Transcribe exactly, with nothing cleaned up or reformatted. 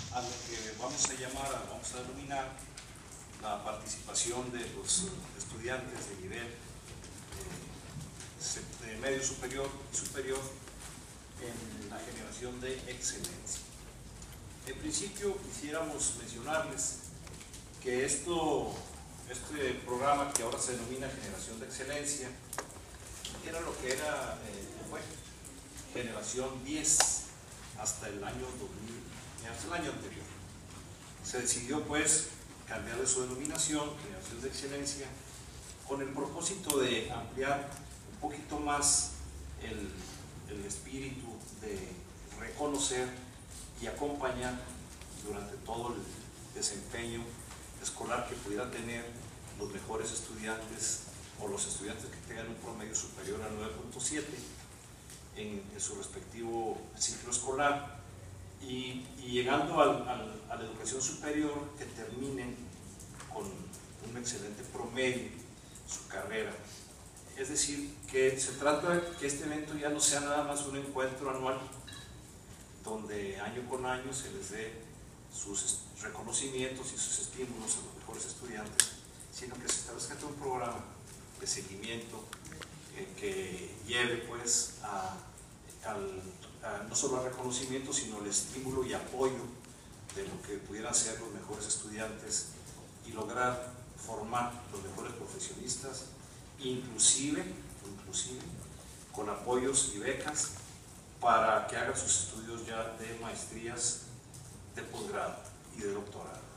a lo que vamos a llamar, vamos a denominar la participación de los estudiantes de nivel eh, de medio superior y superior en la generación de excelencia. En principio quisiéramos mencionarles que esto, este programa que ahora se denomina Generación de Excelencia era lo que era, eh, fue Generación diez hasta el año dos mil, hasta el año anterior. Se decidió pues cambiar de su denominación, Generación de Excelencia, con el propósito de ampliar un poquito más el, el espíritu de reconocer y acompañar durante todo el desempeño escolar que pudieran tener los mejores estudiantes o los estudiantes que tengan un promedio superior a nueve punto siete en, en su respectivo ciclo escolar y, y llegando al, al, a la educación superior que terminen con un excelente promedio su carrera. Es decir, que se trata de que este evento ya no sea nada más un encuentro anual donde año con año se les dé sus reconocimientos y sus estímulos a los mejores estudiantes, sino que se establezca todo un programa de seguimiento eh, que lleve pues a, al, a, no solo al reconocimiento, sino al estímulo y apoyo de lo que pudieran ser los mejores estudiantes y lograr formar los mejores profesionistas, inclusive, inclusive con apoyos y becas para que hagan sus estudios ya de maestrías, de posgrado y de doctorado.